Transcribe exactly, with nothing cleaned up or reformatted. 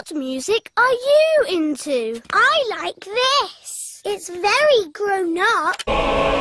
What music are you into? I like this. It's very grown up.